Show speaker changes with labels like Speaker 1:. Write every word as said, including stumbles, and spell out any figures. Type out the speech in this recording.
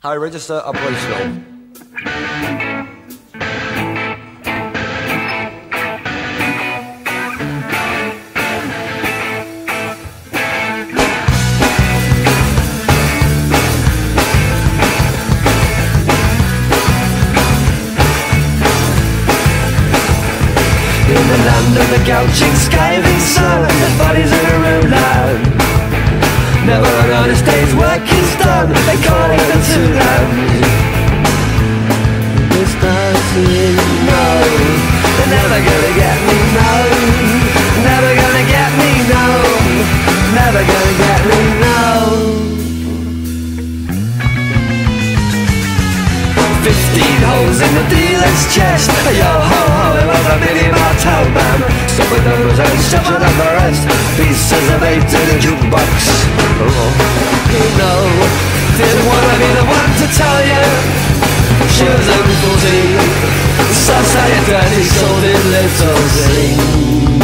Speaker 1: High register operational.
Speaker 2: In the land of the gouching, skiving sun, there's bodies in a room now. Never an honest day's work is done, they call it the two lands. It's nothing, no, they're never gonna get me, no. Never gonna get me, no. Never gonna get me, no. Fifteen holes in the dealer's chest. Yo ho ho, it was a mini martel man. Stuff with those and shuffled up the rest. Pieces of eight in a jukebox. Oh, you know, didn't wanna be the one to tell you. She was only fourteen. So say it dirty, sold in little things.